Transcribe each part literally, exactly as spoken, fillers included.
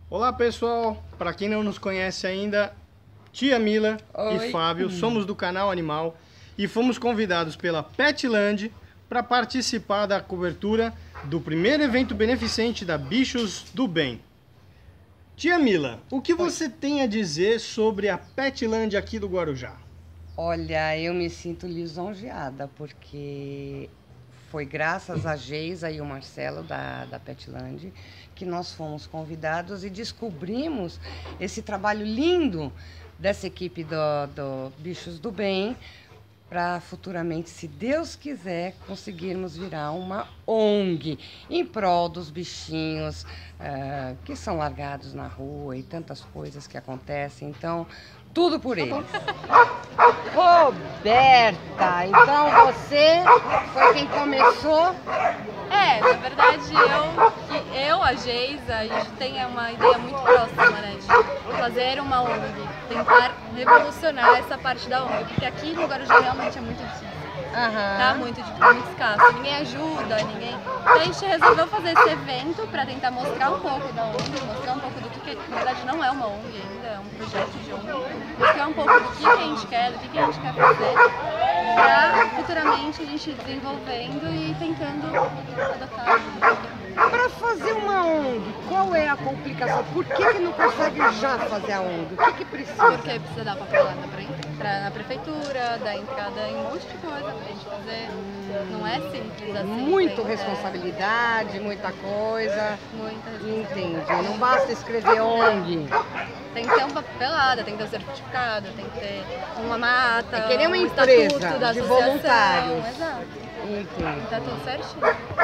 Olá pessoal, para quem não nos conhece ainda, Tia Mila Oi. e Fábio, somos do canal Animal e fomos convidados pela Petland para participar da cobertura do primeiro evento beneficente da Bichos do Bem. Tia Mila, o que você Oi. tem a dizer sobre a Petland aqui do Guarujá? Olha, eu me sinto lisonjeada, porque foi graças a Geisa e o Marcelo da, da Petland que nós fomos convidados e descobrimos esse trabalho lindo dessa equipe do, do Bichos do Bem, para futuramente, se Deus quiser, conseguirmos virar uma O N G em prol dos bichinhos uh, que são largados na rua e tantas coisas que acontecem. Então, tudo por eles. Roberta, então você foi quem começou? É, na verdade eu, eu a Geisa, a gente tem uma ideia muito próxima, né, de fazer uma O N G, tentar revolucionar essa parte da O N G, porque aqui no Guarujá realmente é muito difícil. Uhum. Tá muito, muito escasso, ninguém ajuda, ninguém... Então a gente resolveu fazer esse evento para tentar mostrar um pouco da O N G, mostrar um pouco do que, que na verdade não é uma O N G ainda, é um projeto de O N G, mostrar um pouco do que, que a gente quer, do que, que a gente quer fazer, para futuramente a gente desenvolvendo e tentando adotar. Para fazer uma O N G, qual é a complicação? Por que, que não consegue já fazer a O N G? O que, que precisa? Porque precisa dar papelada para na prefeitura, dar entrada em um monte de coisa pra gente fazer. Não é simples assim. Muito tem, responsabilidade, é... muita coisa. Muita responsabilidade. Entendi. Não basta escrever O N G. Tem que ter uma papelada, tem que ter um certificado, tem que ter uma mata, é que nem uma um empresa da de associação. voluntários. Exato. Entendi. Tá tudo certinho.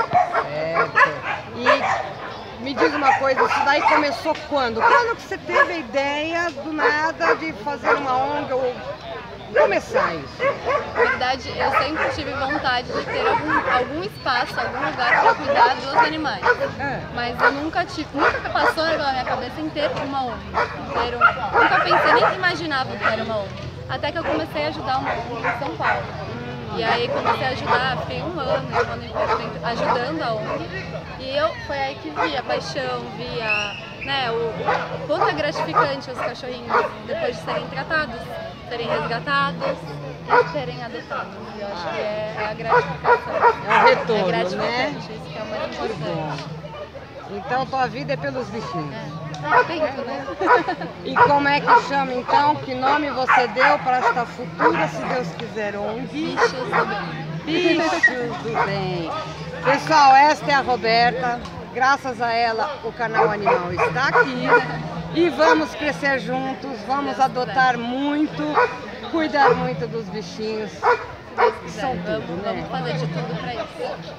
Certo. E me diz uma coisa, isso daí começou quando? Quando que você teve a ideia do nada de fazer uma O N G ou começar isso? Na verdade, eu sempre tive vontade de ter algum, algum espaço, algum lugar para cuidar dos animais. É. Mas eu nunca tive, nunca passou pela minha cabeça em ter uma O N G. Ter um, nunca pensei, nem imaginava que era uma O N G. Até que eu comecei a ajudar uma O N G em São Paulo. E aí comecei a ajudar, fiquei um ano, um ano e pouco ajudando a O N G. E eu, foi aí que vi a paixão, vi a, né, o, o quanto é gratificante os cachorrinhos depois de serem tratados, serem resgatados e serem adotados. E eu acho que é, é a gratificação. É o retorno, é gratificante, né? Isso que é o mais importante. Então tua vida é pelos bichinhos. É, tento, né? E como é que chama então? Que nome você deu para esta futura, se Deus quiser, O N G? Bichos do Bem. Bichos do Bem. Pessoal, esta é a Roberta. Graças a ela o canal Animal está aqui. E vamos crescer juntos, vamos adotar muito, cuidar muito dos bichinhos. Que são tudo, né? Vamos fazer de tudo para isso.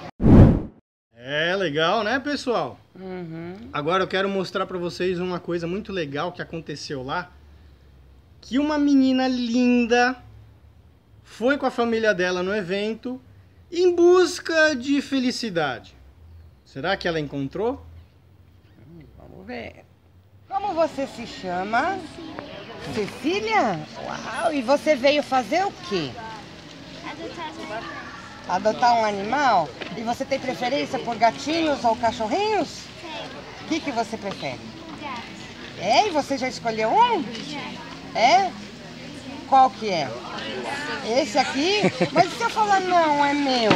É legal, né, pessoal? Uhum. Agora eu quero mostrar para vocês uma coisa muito legal que aconteceu lá. Que uma menina linda foi com a família dela no evento em busca de felicidade. Será que ela encontrou? Vamos ver. Como você se chama? Cecília? Uau! E você veio fazer o quê? Adotar. Adotar um animal? E você tem preferência por gatinhos ou cachorrinhos? Sim. O que, que você prefere? Gato. É? E você já escolheu um? Já. É? Qual que é? Esse aqui? Mas se eu falar não, é meu?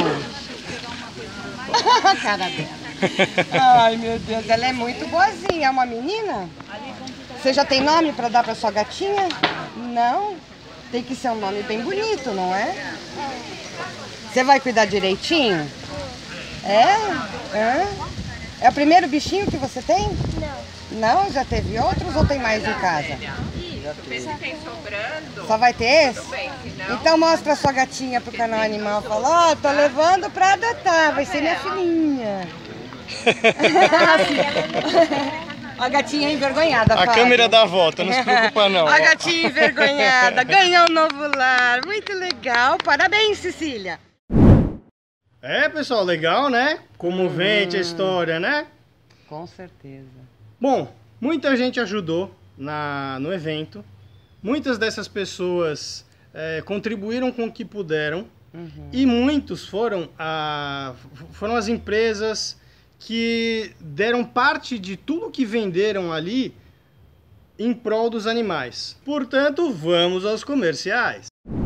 A cara dela. Ai, meu Deus, ela é muito boazinha. É uma menina? Você já tem nome para dar para sua gatinha? Não? Tem que ser um nome bem bonito, não é? Você vai cuidar direitinho? É? É? É o primeiro bichinho que você tem? Não. Não? Já teve outros ou tem mais em casa? Só vai ter esse? Então mostra a sua gatinha pro canal Animal. Fala, ó, oh, tô levando pra adotar, vai ser minha filhinha. A gatinha envergonhada, A Fábio. câmera dá a volta, não se preocupa não. A gatinha envergonhada, ganhou um novo lar, muito legal. Parabéns, Cecília. É, pessoal, legal, né? Comovente hum. a história, né? Com certeza. Bom, muita gente ajudou na, no evento. Muitas dessas pessoas é, contribuíram com o que puderam. Uhum. E muitos foram, a, foram as empresas que deram parte de tudo que venderam ali em prol dos animais. Portanto, vamos aos comerciais.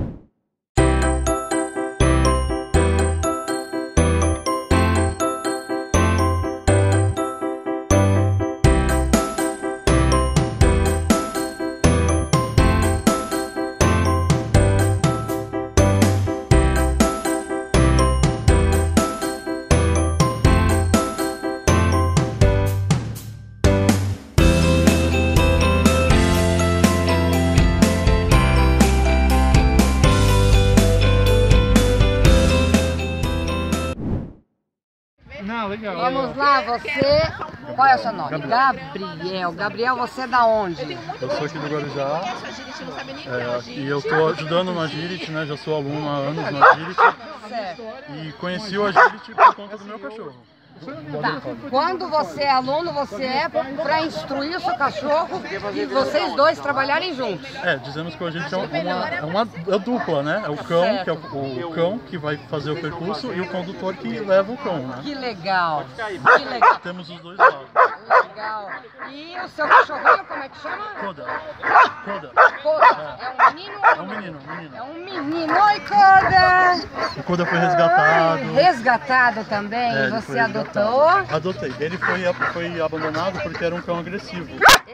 Não, legal. Vamos lá, você... Qual é o seu nome? Gabriel. Gabriel, você é da onde? Eu sou aqui do Guarujá. É, e eu estou ajudando no Agility, né? Já sou aluno há anos no Agility. Certo. E conheci o Agility por conta do meu cachorro. Tá. Quando você é aluno, você é para instruir o seu cachorro e vocês dois trabalharem juntos. É, dizemos que o Agility é uma, é uma é dupla, né? É o cão, que é o, o cão que vai fazer o percurso e o condutor que leva o cão, né? Que legal, que legal. Temos os dois lados. Legal. E o seu cachorrinho, como é que chama? Coda. Coda. Coda. É um menino? É um menino, um menino. É um menino. Oi, Coda! O Coda foi resgatado. Resgatado também? É, ele Você foi resgatado. adotou? Adotei. Ele foi, foi abandonado porque era um cão agressivo.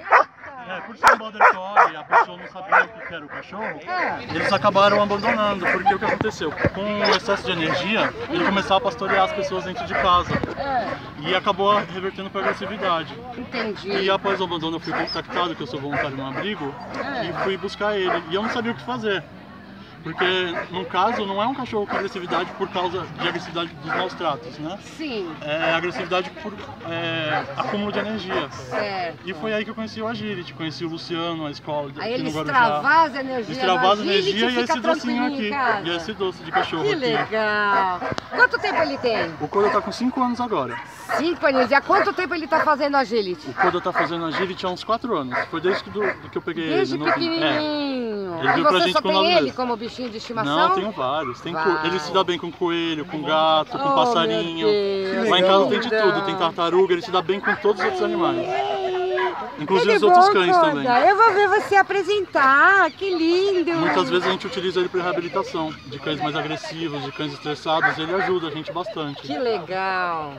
É, por ser um border collie, a pessoa não sabia o que era o cachorro, eles acabaram abandonando, porque o que aconteceu? Com o excesso de energia, ele começava a pastorear as pessoas dentro de casa. E acabou revertendo para agressividade. Entendi. E após o abandono eu fui contactado, que eu sou voluntário no abrigo, e fui buscar ele. E eu não sabia o que fazer. Porque, no caso, não é um cachorro com agressividade por causa de agressividade dos maus tratos, né? Sim. É agressividade por é, acúmulo de energia. Certo. E foi aí que eu conheci o Agility, conheci o Luciano, a escola Aí aqui ele no Guarujá. extravasa a energia Extravasa no a energia Agility e esse docinho em aqui. casa. E esse doce de cachorro Que aqui. legal. Quanto tempo ele tem? O Coda tá com cinco anos agora. Cinco anos. E há quanto tempo ele está fazendo Agility? O Coda tá fazendo Agility há uns quatro anos. Foi desde que, do, que eu peguei Desde ele. Desde pequenininho. Ele E veio pra você gente só com tem nove ele meses. como bichinho de estimação? Não, tenho vários. Tem co... Ele se dá bem com coelho, com gato, com Oh, passarinho. meu Deus. Lá em casa tem de Que legal. tudo. Tem tartaruga, ele se dá bem com todos os outros animais. Inclusive Que os outros bom, cães Coda. também. Eu vou ver você apresentar. Que lindo. Muitas vezes a gente utiliza ele para reabilitação, de cães mais agressivos, de cães estressados, ele ajuda a gente bastante. Que legal.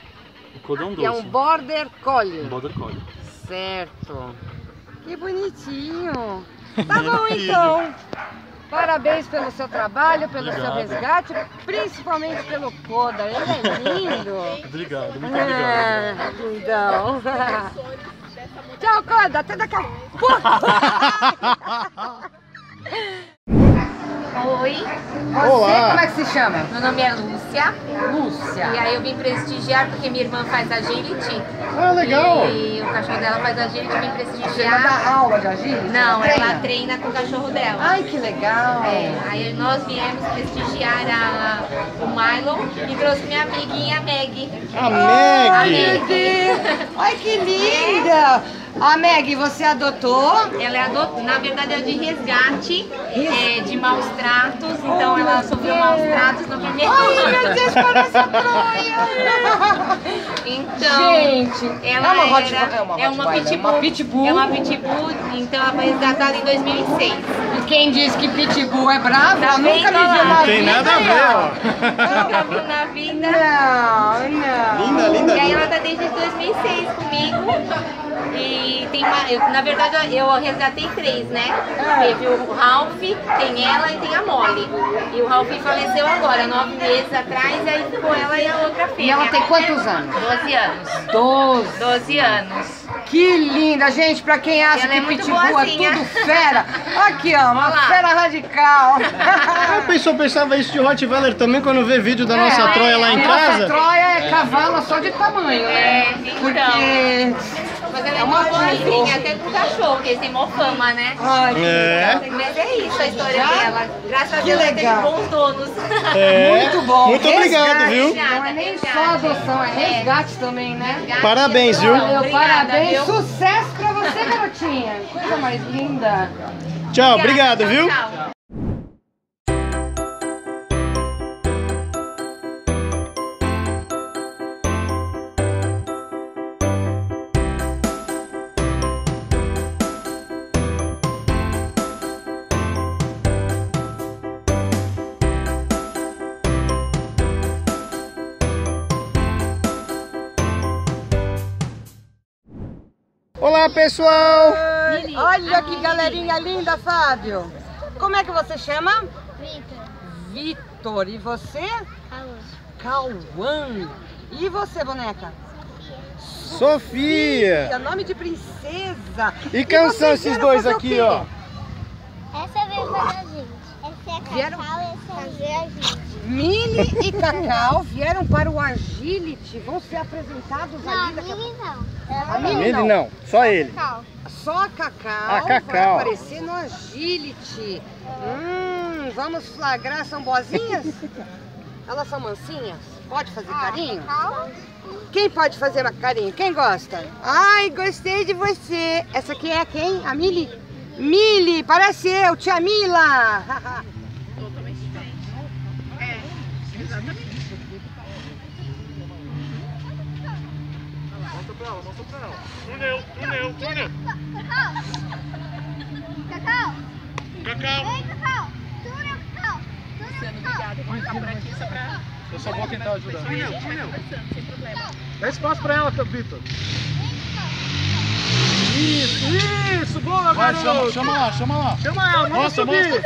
O Coda é um E doce. é um Border Collie. Um border collie. Certo. Que bonitinho. Tá bom então. Parabéns pelo seu trabalho, pelo Obrigado. seu resgate, principalmente pelo Coda. Ele é lindo. Obrigado, muito obrigado. É, lindão. Tchau, Coda. Até daqui a pouco. Oi, Você, Olá. como é que se chama? meu nome é Lúcia. Lúcia. E aí eu vim prestigiar porque minha irmã faz agility. Ah, legal. E o cachorro dela faz agility, eu vim Você vai prestigiar. dar aula de agility? Não, Treina? ela treina com o cachorro dela. Ai, que legal. É, aí nós viemos prestigiar a, o Milo e trouxe minha amiguinha Meg. A Ai, meu Meg. Deus. Ai, que linda. A Meg, você adotou? Ela é adot... na verdade é de resgate, é, de maus tratos, então ela sofreu maus tratos no primeiro Ai, ano. meu Deus, parece a Troia. Então, Gente, ela é uma era, Rottweiler, é uma é uma Rottweiler, pitbull, uma pitbull. é uma pitbull, então ela foi resgatada em dois mil e seis. E quem diz que pitbull é bravo, Tá nunca vendo me viu lá? na Não tem vida. nada a ver, Nunca viu na vida. Não, não. ó. Linda, linda, E aí ela linda. tá desde dois mil e seis comigo. E tem uma, eu, na verdade eu resgatei três, né? Teve o Ralph, tem ela e tem a Molly. E o Ralph faleceu agora, nove meses atrás, e aí ficou ela e a outra fêmea. E ela tem quantos anos? doze anos. Doze. doze anos. Que linda, gente, pra quem acha Ela que é muito pitbull é boazinha. tudo fera. Aqui, ó, uma Olha lá. fera radical. A pessoa pensava isso de Rottweiler também quando vê vídeo da nossa É, Troia lá em nossa casa. Troia é cavalo só de tamanho, né? É, então. Porque... Mas ela é uma boazinha, até com cachorro, porque eles têm mó fama, né? Ai, que É. Mas é isso a história dela. Graças a Que Deus ela teve legal. bons donos. É. Muito bom. Muito obrigado, Resgate. viu? Não é nem só adoção, é resgate também, né? Parabéns, viu? Valeu, Obrigada, parabéns. viu? Sucesso pra você, garotinha. Coisa mais linda. Tchau, obrigado, Tchau, viu? tchau. Olá, pessoal! Oi. Olha que galerinha linda, Fábio. Como é que você chama? Vitor. Vitor. E você? Cauã. E você, boneca? Sofia! Sofia, nome de princesa. E quem são esses dois aqui, ó? Essa veio para a gente. Essa é a Cacau, Vieram- essa é a gente. Mili e Cacau vieram para o Agility. Vão ser apresentados Não, a ali daqui a Mili não. A Mili Ele não, só ele. Cacau. Só a Cacau, A Cacau. vai aparecer no Agility. Hum, vamos flagrar, são boazinhas? Elas são mansinhas? Pode fazer carinho? Cacau. Quem pode fazer carinho? Quem gosta? Ai, gostei de você. Essa aqui é quem? A Mili? Mili, parece eu, tia Mila. Mostra pra ela, mostra pra ela. Túnel, túnel, túnel. Cacau. Cacau. Ei, Cacau. Túnel, Cacau. Túnel, Cacau. Eu só vou tentar ajudar. Túnel, túnel. Dá espaço pra ela, Vitor. Isso, isso, boa, Vai, garoto. chama, chama lá, chama lá. Chama ela, manda Mostra, subir.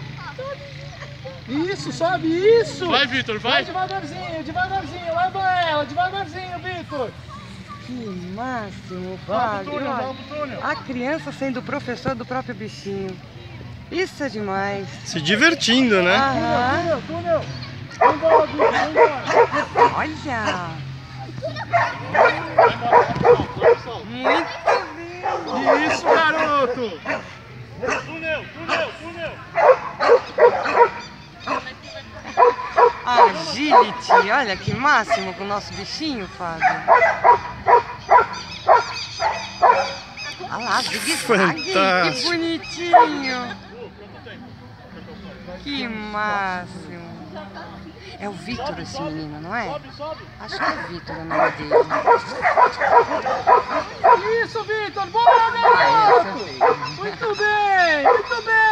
Isso, sobe, isso! Vai, Vitor, vai. devagarzinho, devagarzinho, leva ela, devagarzinho, Vitor! Que máximo, Vamos pro Fábio. túnel, Olha, vamos pro túnel. a criança sendo professor do próprio bichinho. Isso é demais. Se divertindo, né? Aham. Túnel. Vai embora, Vitor, vai embora. Olha. Vai embora, vai pro sol. Muito bem. Isso, garoto. Túnel, túnel, túnel. Agility. Olha que máximo com o nosso bichinho, Fábio. Olha lá, zigue-zague. Que Fantástico. bonitinho. Que máximo. É o Vitor esse menino, não é? Sobe, sobe. Acho que é Vitor o nome dele. Isso, Vitor! Boa, Ah, garoto! esse é feio. Muito bem, muito bem!